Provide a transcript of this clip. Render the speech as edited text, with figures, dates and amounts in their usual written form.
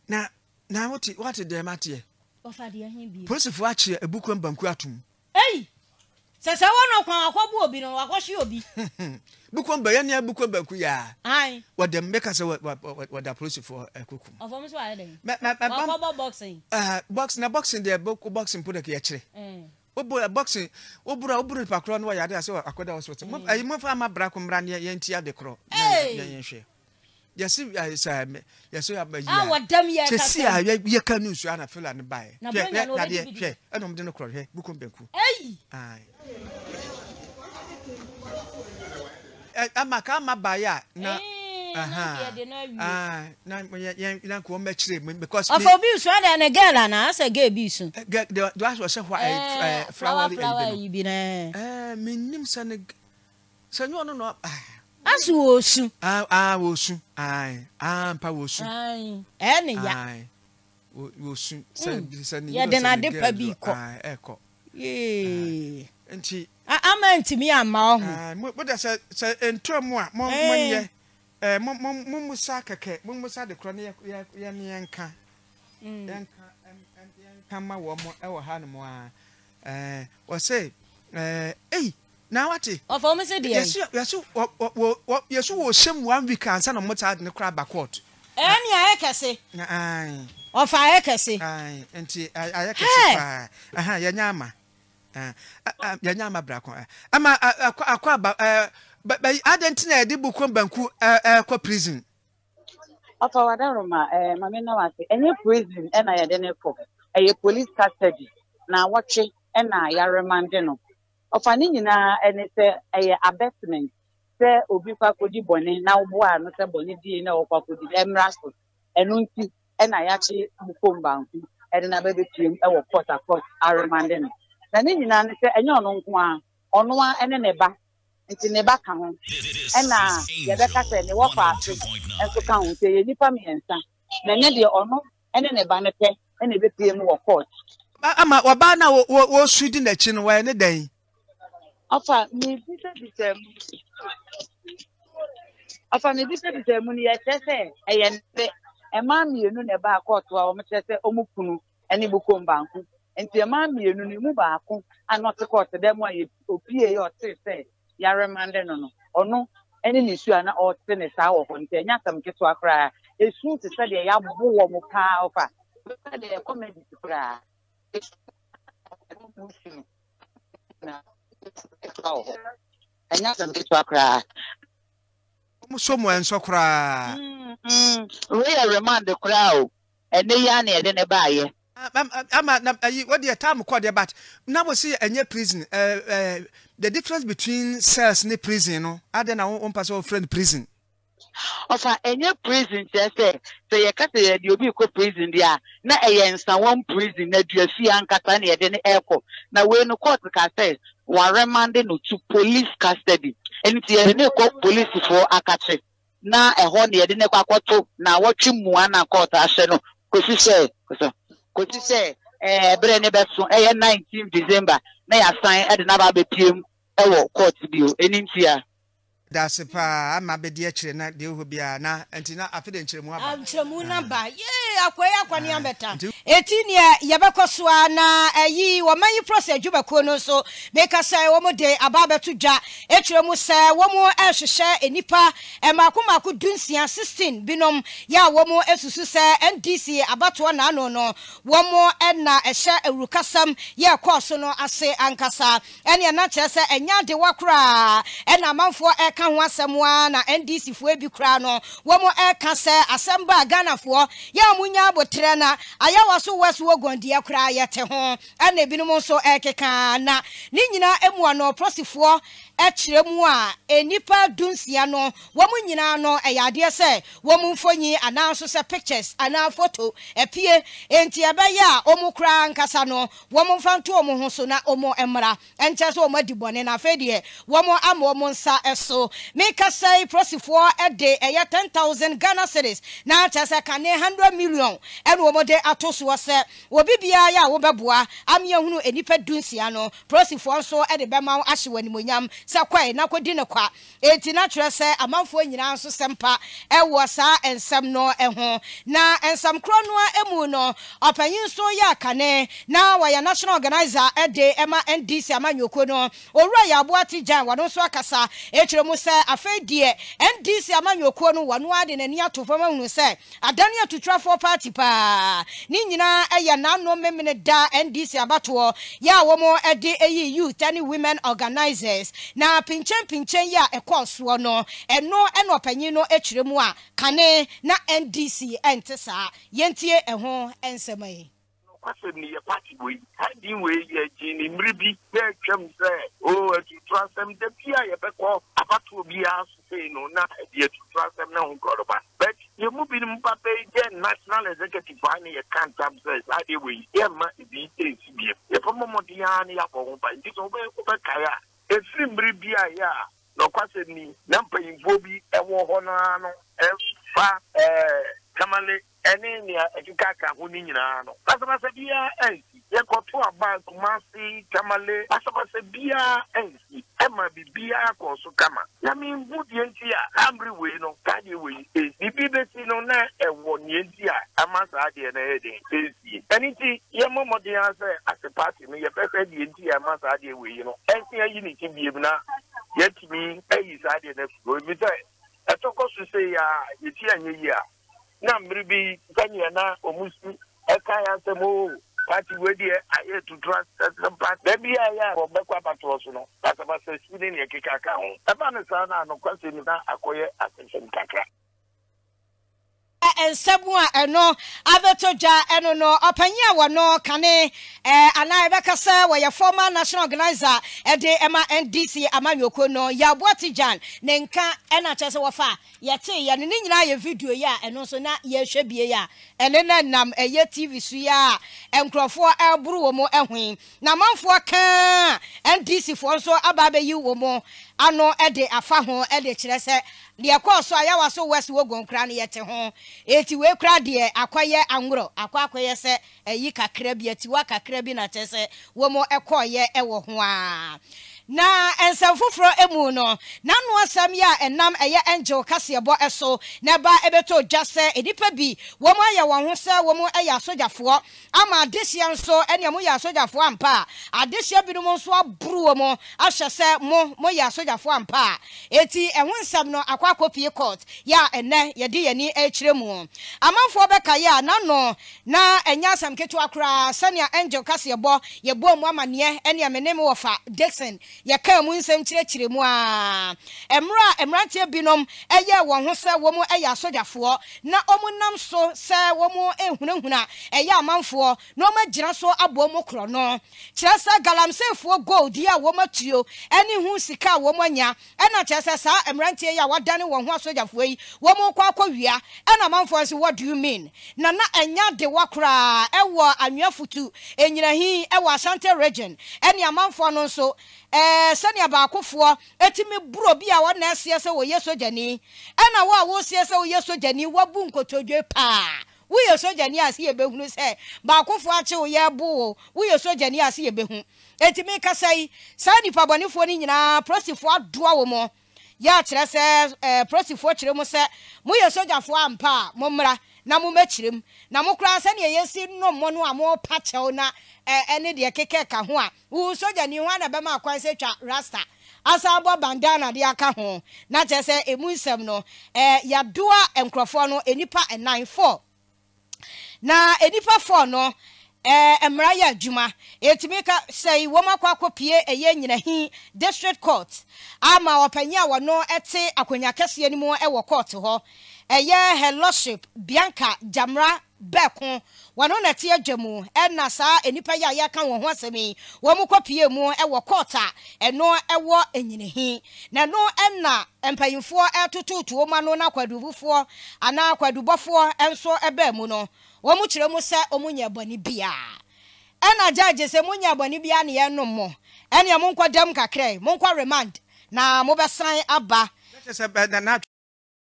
Na what the matter? Ofa de hin bi. Police for achi ebuku Banku atum. Hey. Sese wono kwan akwabu obi no akwohwe obi. Buku Banku ya ne buku Banku ya. Ai. What them make us what the police for ekukum. Ofo so aye den. Ma boxing. Boxing there boxing put the kire. Obo boxing obura pakro no ya dey say akoda hospital. Ayi mo fa ma bra ko mra ne ye ntia de kro. Ye hwe. Yes, yes, ah, what damn ye can see ye can news and feel and buy. Na de I don't know cro here Buku Banku. Hey. Ama buy ya na na ko me chire because of obi so and a girl na say girl bi so. The was why flower you be na. Minim san no no Asu osu. Osu. Ampa osu. Ene ya. Osu. Sen ya de na de pa bi ko. Eko. Ye. Enti ama ntimi ama ho. Mo da se entomu a mo ye mo musa keke, mo musa de kro ne ya yenka. Yenka ma wo mo e wo ha no mo a. O say now what? Of almost a dear. Yes, wo shem 1 week and son of motard in the crab backward. Any I can say. Aye. Of I can say. Aye, and I can say. Yanyama. Yanyama bracco. Ama but I didn't know the Buku Banku prison. Of our Daroma, Mamma was any prison and I didn't for a police custody. Now watching and I remandeno. Of an Inina and it's a abetment. Say Obipa Kodi Bonnie, now one, Mr. Bonnie, no, Pakudi, Emrasto, and Unti, and I actually Buku Banku, and another team, our court, I remandeno. Then Inina say, and you're on one and a neighbor, it's a neighbor count. And now, Yabeka said, the walk past and to count, say, you for me and son. Then you honor and a neighbor, and a bit more court. Ama wabana wo Sweden na chin wa ne dan. Afa me bisa mu ni yese eye nte e ma mienu ne ba akọto a o mechese omukunu eni Buku Banku enti e ma mienu ni mu ba akọ anọte court dem aye opie ye ote se ya remande no ono eni ni su ana ote ne sa wo ho nti enya sam keto akra esu te se de ya bo wo mu pa ofa de comedy kra and that's a bit to cry. Someone so cry. We remind the crowd, and they are near the buyer. What the time called but now we see a prison. The difference between cells in prison, I don't know one person friend prison. Of any prison, say you cut the Yobiko prison there. Na a one prison that you see and Catania at any airport. Now, when the court can say, were remanded to police custody. And it's a court police for a catch. Now, a honey, I didn't quato. Now, watching Moana court, I said, no, could you say, Brenny Besson, 19th December, may I sign at another team, court view, and in here. That's a pa, I'm a bed yet, not the Ubia, and not after the Chemu. I'm Chemuna by ye, Aqua better. 18 year Yabakoswa na ye, or may you process Jubacono so, make us say one more day about to ja, Etremu say one more else share a nipa, and Makuma could do 16 binom, ya one more else say, and DC about one no, one more Edna a share a Rukasam, ya Corsono, I say Ankasa, and your natures and ya de Wakra, and a month for a can want someone NDC for be crown one more air can say assemble Ghana for ya munya botrena aya waso waso wogon dia kra yete ho and e binom so ekeka na ni nyina emu ano prosifo ekyeremu a enipa dunsia no wo nyina no eyade se wo mfonyi ananso se pictures ana photo epie enti ebeya omu kra nkasa no wo mfanto omu ho so na omu emra enche so omu dibone na fedie wo mo ama omu nsa eso so make us say prosifo a day 10,000 Ghana cedis na chese kane 100 million and wo mode atoso se obi bia ya wo beboa amye hunu enipa dunsia no prosifo so e de bema ahye wanimonyam se kwai na kodi ne kwa enti na twere se amanfo nyina so sempa e wo sa ensem no ho na ensam kro no emu no opanyin so ya kane na wa ya national organizer e de ema NDC amanyoko no owura ya aboati jan wano so akasa e kire mu se afedie NDC amanyoko no wano ade nani atofama hunu se adane atutwafo party pa ni nyina eye na no memene da NDC abato ya wo mo e de eyi youth and women organizers na pinchen ya ekoso no eno panyin no e kire mu a kane na NDC entesa yentie eho ensemai kwasemi ye party we hadi we ye jini mribi be twam se o atu transem de pia ye beko abato bia so no na ye atu transem na hunkoroba but ye mu bi mpape ye national executive ani ye kan tam se hadi we ye ma bi bi ye pomo dia ni ya ko ba ndi so be kaya e free mribi ya no kwasemi na mpanyimfo bi ewo ho na no e fa kamale ene ni ekika ho ni nyina no asabasa bia ensi ye koto aba kumasi kamale asabasa bia ensi ema bibia ko so kama na mi ngudi enti a amri we no kadi we bibi beti no na ewo ni enti a amasa ade na ede ensi eniti ye momodi ase as party no ye pepe di enti a amasa ade we no ensi ayi ni tibie na yetimi ayi sade na go mi say etoko so say ya yeti anye ya na mribi kanya na omusu eka ya semo party we die aye to trust some part baby ya obekwa patro so no asaba se sudi ne keka ka ho eba ne sa na no kwase ni na akoye attention kakra ensebua eno abetoja eno no opanya wono kane ana ebekasa wo ye former national organizer de ema NDC amanyoko no ya boatijan ne nka ena chese wo fa yete ye ne nyina ye video ya eno so na ye hwebie ya ene na nam eye TV su ya enkrofo eburu wo mo ehwen na manfo ka NDC fo so ababe yi wo mo ano de afa ho de kire se de koso ayawa so west wogon kra ne yete ho eti we kra de akwaye anwro akwaye se yi kakra bi eti wa kakra bi na chese wo mo ekoye ewo ho a na ensafufro emu no na no asam ya enam eye angel kasebo eso na ba ebeto jase edipa bi wo mo aya won ho se wo mo aya sojafo ama adehia nso ene mo ya sojafo ampa adehia bi no mo nso aburu wo mo ahye se mo ya sojafo ampa eti ehun nsam no akwa copy court ya ene ye de yani akire mu amanfo beka ya na no na enya asam ketu akra sania angel kasebo ye bo mu amane ene amene mo wofa Dixon yaka mu nsem kirekire mu a emrantie binom eye won ho se wo mu eye asojafo na omunam so se wo mu ehunahuna eye amanfo no magina so abo mu kro no kirasa galamsefo gold ya wo matuo eni hu sika wo manya ena kirasa sa emrantie ya wadane won ho asojafo yi wo mu kwa wia ena amanfo so what do you mean na enya de wakra ewo anwafutu enyinahi ewo Ashanti region eni amanfo no so sania ba akofo etimi buro bi a wona asie se wo yesojani ena wo sie se wo yesojani wabu nkotodwe pa wo yesojani asie behunu se ba akofo ache wo ye bo wo yesojani asie behu etimi kasai sani pabonifo ni nyina prosifo adoa wo mo ya kire se prosifo kire mo se mo yesojafo ampa mo mra na mo machirem na mo kra se ne yesi no mo no amo pachew na ene de keke ka ho a wo soja ni ho na be ma kwan se twa rasta asabo bandana de aka ho na che se emunsem no ya doa enkrofo no enipa 94 na enipa 4 no emra ya adwuma etimika sei wo makwa kopie eye nyinahi district court ama opanya wono ete akonya kese ani mu ewo court ho eye her lordship Bianca Jamra Banku wano na tie dwamu ena sa enipa ya ya kan wo ho asemi wo mu kopie mu ewo court a eno ewo enyinahi na no ena empayimfo etototo wo ma no na kwadubufo ana kwadubofo enso eba mu no wo mu kire mu se omunya bani bia ena judge se munya bani bia ne ye no mo ene mo nkwadam kakrai mo nkwa remand na mo besan aba